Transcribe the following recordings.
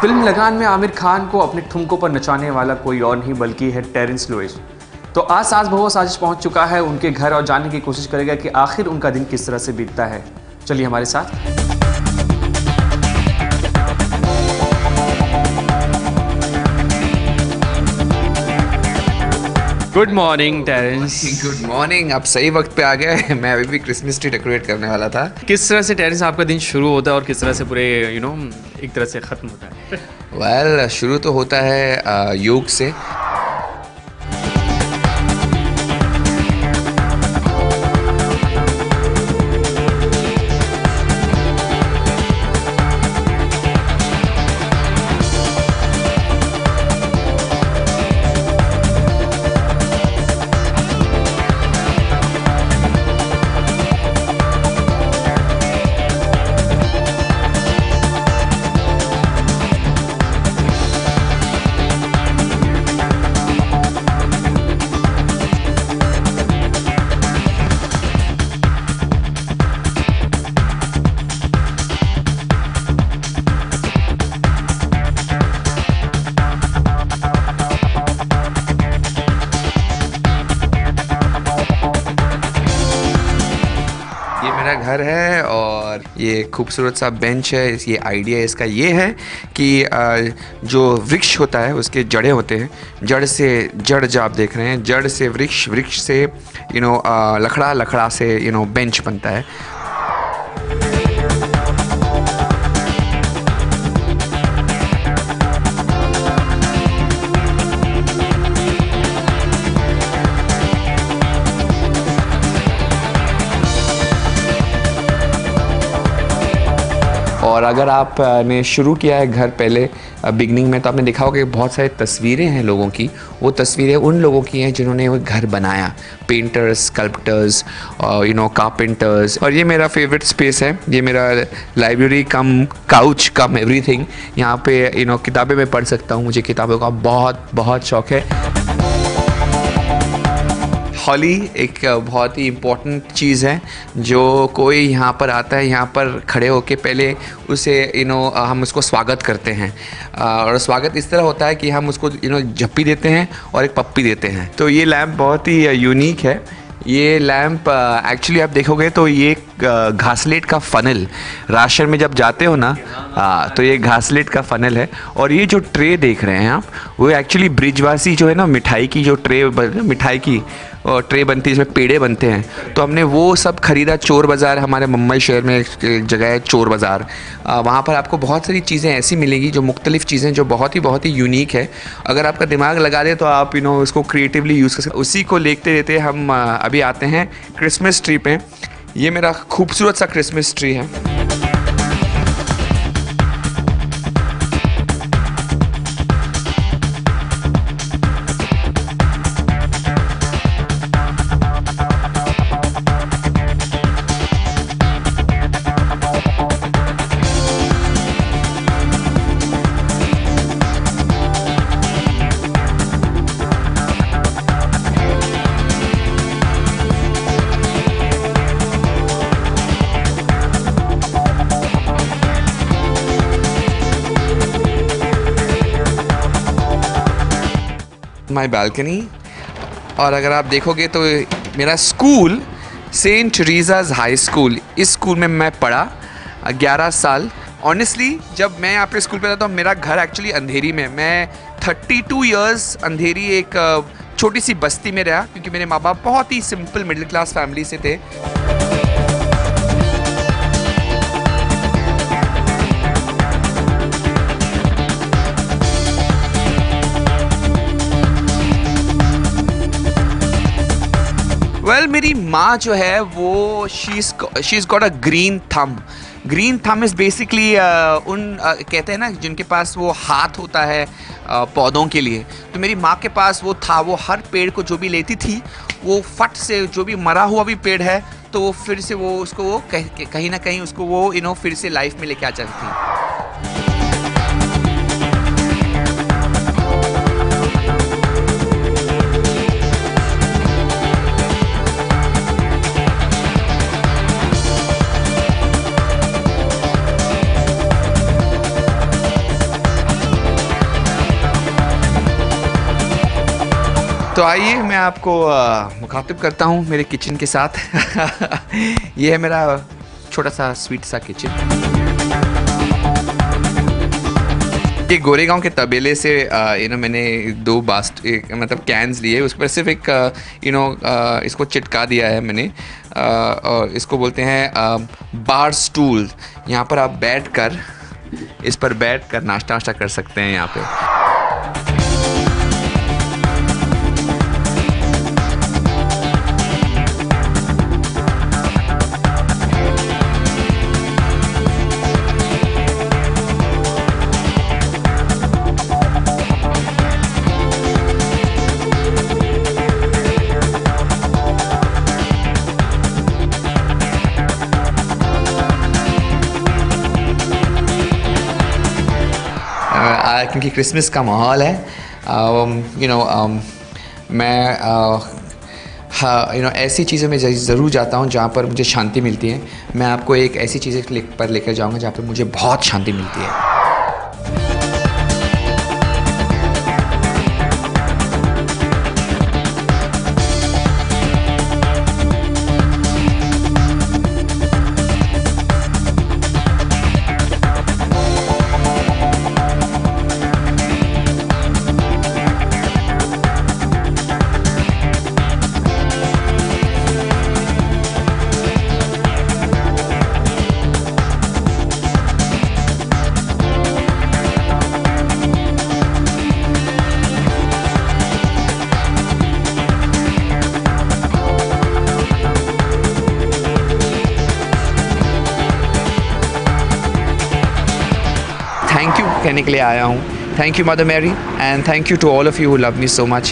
Film लगान में आमिर खान को अपने ठुमकों पर नचाने वाला कोई और नहीं बल्कि है टेरेंस लुइस। तो आज सास बहू साजिश पहुंच चुका है उनके घर और जानने की कोशिश करेगा कि आखिर उनका दिन किस तरह से बीतता है। चलिए हमारे साथ। Good morning Terence. Good morning. आप सही वक्त पे आ गए। मैं अभी भी क्रिसमस ट्री डेकोरेट करने वाला था। किस तरह से टेरेंस आपका दिन शुरू होता है और किस तरह से पूरे एक तरह से ख़त्म होता है? वेल, शुरू तो होता है योग से। मेरा घर है और ये खूबसूरत सा बेंच है। ये आइडिया इसका ये है कि जो वृक्ष होता है उसके जड़ें होते हैं, जड़ से जड़ जो आप देख रहे हैं, जड़ से वृक्ष, वृक्ष से लकड़ा, लकड़ा से बेंच बनता है। और अगर आपने शुरू किया है घर पहले बिगनिंग में, तो आपने देखा होगा कि बहुत सारी तस्वीरें हैं लोगों की। वो तस्वीरें उन लोगों की हैं जिन्होंने वो घर बनाया, पेंटर्स, स्कल्प्टर्स, कारपेंटर्स। और ये मेरा फेवरेट स्पेस है। ये मेरा library cum couch cum everything. यहाँ पे किताबें मैं पढ़ सकता हूँ। मुझे किताबों का बहुत बहुत शौक़ है। हॉली एक बहुत ही इम्पोर्टेंट चीज़ है। जो कोई यहाँ पर आता है, यहाँ पर खड़े होके पहले उसे हम उसको स्वागत करते हैं। और स्वागत इस तरह होता है कि हम उसको झप्पी देते हैं और एक पप्पी देते हैं। तो ये लैम्प बहुत ही यूनिक है। ये लैम्प एक्चुअली आप देखोगे तो ये घासलेट का फ़नल, राशन में जब जाते हो ना, तो ये घासलेट का फ़नल है। और ये जो ट्रे देख रहे हैं आप, वो एक्चुअली ब्रिजवासी जो है ना, मिठाई की जो मिठाई की ट्रे बनती है जिसमें पेड़े बनते हैं, तो हमने वो सब ख़रीदा चोर बाज़ार। हमारे मुंबई शहर में एक जगह है चोर बाज़ार। वहाँ पर आपको बहुत सारी चीज़ें ऐसी मिलेगी, जो मुख्तलिफ़ चीज़ें जो बहुत ही यूनिक है। अगर आपका दिमाग लगा दे तो आप इसको क्रिएटिवली यूज़ कर सकते। उसी को लेते लेते हम अभी आते हैं क्रिसमस ट्री पे। ये मेरा खूबसूरत सा क्रिसमस ट्री है। My balcony. और अगर आप देखोगे तो मेरा school Saint Teresa's high school, इस स्कूल में मैं पढ़ा 11 साल। ऑनेस्टली जब मैं यहाँ पे स्कूल पे था तो मेरा घर एक्चुअली अंधेरी में, मैं 32 इयर्स अंधेरी एक छोटी सी बस्ती में रहा, क्योंकि मेरे माँ बाप बहुत ही सिंपल मिडिल क्लास फैमिली से थे। वेल, मेरी माँ जो है वो she is got a green thumb. Green thumb is basically कहते हैं ना जिनके पास वो हाथ होता है पौधों के लिए। तो मेरी माँ के पास वो था। वो हर पेड़ को जो भी लेती थी, वो फट से जो भी मरा हुआ भी पेड़ है तो वो फिर से वो उसको वो कहीं ना कहीं उसको वो फिर से लाइफ में लेके आ जाती थी। तो आइए मैं आपको मुखातिब करता हूँ मेरे किचन के साथ। ये है मेरा छोटा सा स्वीट सा किचन। ये गोरेगांव के तबेले से मैंने 2 मतलब कैंस लिए, उस पर सिर्फ एक इसको चिटका दिया है मैंने। और इसको बोलते हैं बार स्टूल। यहाँ पर आप इस पर बैठ कर नाश्ता कर सकते हैं यहाँ पे। क्योंकि क्रिसमस का माहौल है, मैं ऐसी चीज़ों में ज़रूर जाता हूँ जहाँ पर मुझे शांति मिलती है। मैं आपको एक ऐसी चीज़ पर लेकर जाऊँगा जहाँ पर मुझे बहुत शांति मिलती है। थैंक यू कहने के लिए आया हूँ। Thank you Mother Mary and thank you to all of you who love me so much.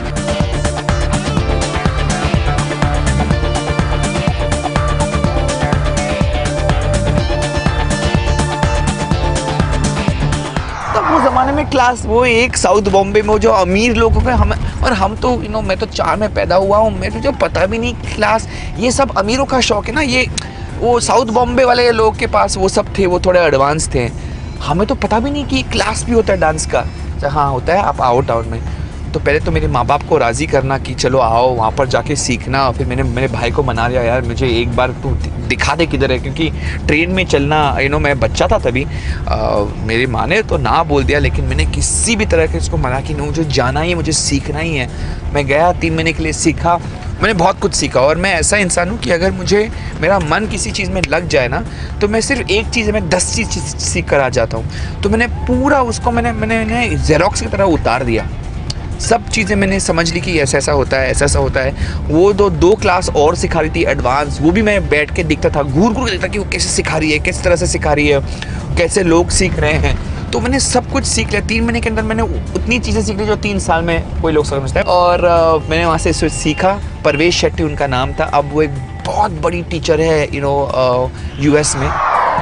तब वो ज़माने में क्लास वो एक साउथ बॉम्बे में जो अमीर लोगों के हम तो मैं तो 4 में पैदा हुआ हूँ, मेरे जो पता भी नहीं क्लास, ये सब अमीरों का शौक है ना। ये वो साउथ बॉम्बे वाले लोग के पास वो सब थे, वो थोड़े एडवांस थे। हमें तो पता भी नहीं कि क्लास भी होता है डांस का। हाँ होता है, आप आओ टाउन में। तो पहले तो मेरे माँ बाप को राज़ी करना कि चलो आओ वहाँ पर जाके सीखना। फिर मैंने मेरे भाई को मना लिया, यार मुझे एक बार तू दिखा दे किधर है, क्योंकि ट्रेन में चलना मैं बच्चा था तभी। मेरी माँ ने तो ना बोल दिया, लेकिन मैंने किसी भी तरह के इसको मना कि नहीं, मुझे जाना ही है, मुझे सीखना ही है। मैं गया 3 महीने के लिए, सीखा, मैंने बहुत कुछ सीखा। और मैं ऐसा इंसान हूँ कि अगर मेरा मन किसी चीज़ में लग जाए ना, तो मैं सिर्फ एक चीज़ में 10 चीज़ सीख कर आ जाता हूँ। तो मैंने पूरा उसको मैंने ज़ेरॉक्स की तरह उतार दिया। सब चीज़ें मैंने समझ ली कि ऐसा ऐसा होता है, ऐसा ऐसा होता है। वो 2 क्लास और सिखा रही थी एडवांस, वो भी मैं बैठ के देखता था, घूर के देखता कि वो कैसे सिखा रही है, किस तरह से सिखा रही है, कैसे लोग सीख रहे हैं। तो मैंने सब कुछ सीख लिया 3 महीने के अंदर। मैंने उतनी चीज़ें सीख ली जो 3 साल में कोई लोग समझता है। और मैंने वहाँ से सीखा। परवेश शेट्टी उनका नाम था। अब वो एक बहुत बड़ी टीचर है US में।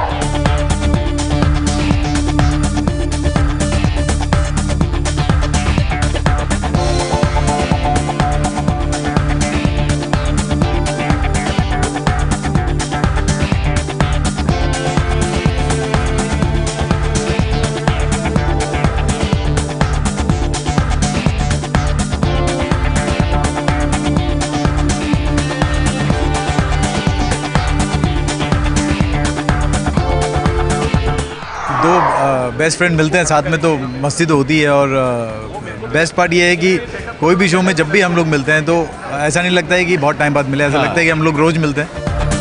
बेस्ट फ्रेंड मिलते हैं साथ में तो मस्ती तो होती है। और बेस्ट पार्ट ये है कि कोई भी शो में जब भी हम लोग मिलते हैं तो ऐसा नहीं लगता है कि बहुत टाइम बाद मिले, ऐसा लगता है कि हम लोग रोज़ मिलते हैं।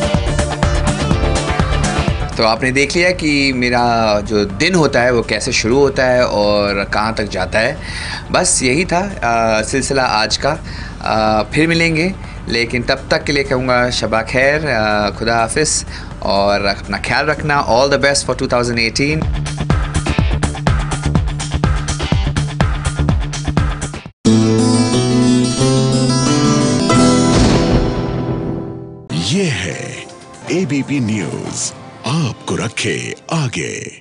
तो आपने देख लिया कि मेरा जो दिन होता है वो कैसे शुरू होता है और कहाँ तक जाता है। बस यही था सिलसिला आज का। फिर मिलेंगे, लेकिन तब तक के लिए कहूँगा शबा खैर, खुदा हाफिज़ और अपना ख्याल रखना। All the best for 2018। ये है ABP न्यूज़, आपको रखे आगे।